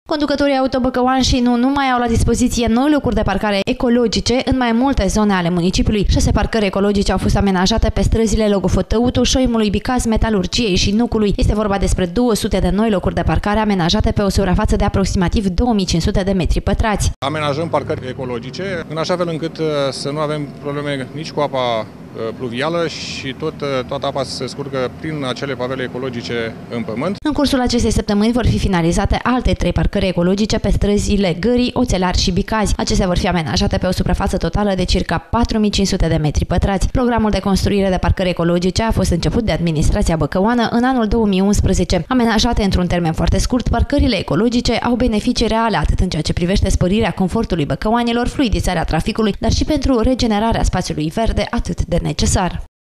Conducătorii autobăcăuani și nu numai au la dispoziție noi locuri de parcare ecologice în mai multe zone ale municipiului. 6 parcări ecologice au fost amenajate pe străzile Logofătăutu, Șoimului, Bicaz, Metalurgiei și Nucului. Este vorba despre 200 de noi locuri de parcare amenajate pe o suprafață de aproximativ 2500 de metri pătrați. Amenajăm parcări ecologice în așa fel încât să nu avem probleme nici cu apa pluvială și toată apa se scurgă prin acele pavele ecologice în pământ. În cursul acestei săptămâni vor fi finalizate alte 3 parcări ecologice pe străzile Gării, Oțelari și Bicazi. Acestea vor fi amenajate pe o suprafață totală de circa 4500 de metri pătrați. Programul de construire de parcări ecologice a fost început de administrația băcăuană în anul 2011. Amenajate într-un termen foarte scurt, parcările ecologice au beneficii reale atât în ceea ce privește spărirea confortului băcăuanilor, fluidizarea traficului, dar și pentru regenerarea spațiului verde atât de necesar.